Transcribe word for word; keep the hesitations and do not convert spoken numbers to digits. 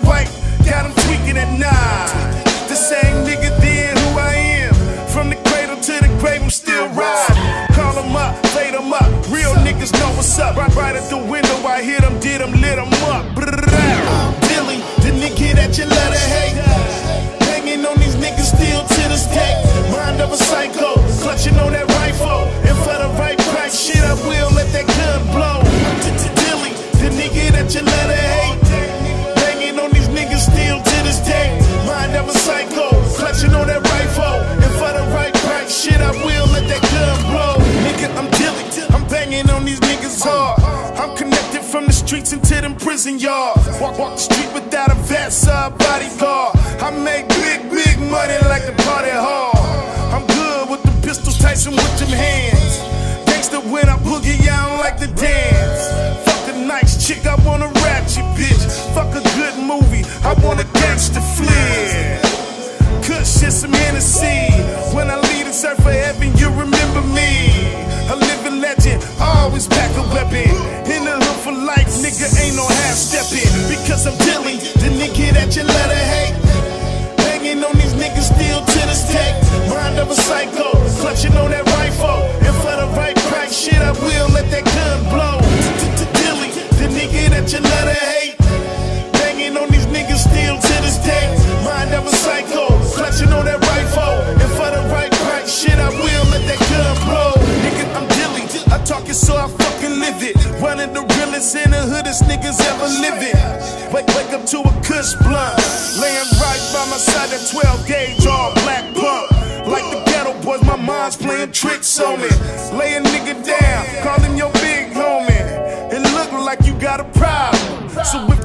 white, got him tweaking at nine. The same nigga did who I am. From the cradle to the grave, I'm still riding. Call them up, fade them up. Real niggas know what's up. Right, right at the window, I hit them, did them, lit them up. I'm Billy, the nigga that you let her hate. Hanging on these niggas still to this day. Mind of a psycho, clutching on that rifle. And for the right price, shit, I will let that gun blow. Billy, the nigga that you let her hate. Hanging on these niggas still to this day. Mind of a psycho, clutching on that rifle. And for the right price, shit, I will let that gun blow. Nigga, I'm Dilly, I'm banging on these niggas hard. I'm connected from the streets into them prison yards. Walk, walk the street without a vest or a bodyguard. I make big, big money like the party hard. I'm good with the pistols, Tyson with them hands. Gangsta when I boogie, I don't like to dance. Fuck a nice chick, I want a ratchet bitch. Fuck a good movie, I want a gangster flick. Kush and some Hennessy. When I leave this earth for heaven, you remember me. A living legend, always pack a weapon. In the hood for life, nigga, ain't no half-stepping. Because I'm Dilly, the nigga that you let her hate. Hanging on these niggas still to this day. Mind of a psycho, clutching on that rifle. And for the right price, shit, I will let that gun blow. Dilly, the nigga that you let her hate. Hanging on these niggas still to this day. Mind of a psycho, clutching on that rifle. And for the right price, shit, I will let that gun blow. Nigga, I'm Dilly, I talk it so I fucking live it. Running the realest in the hoodest niggas ever living. Wake, wake up to a Kush blunt, laying right by my side, that twelve gauge, all black pump. Like the ghetto boys, my mind's playing tricks on me. Lay a nigga down, call him your big homie. It look like you got a problem. So if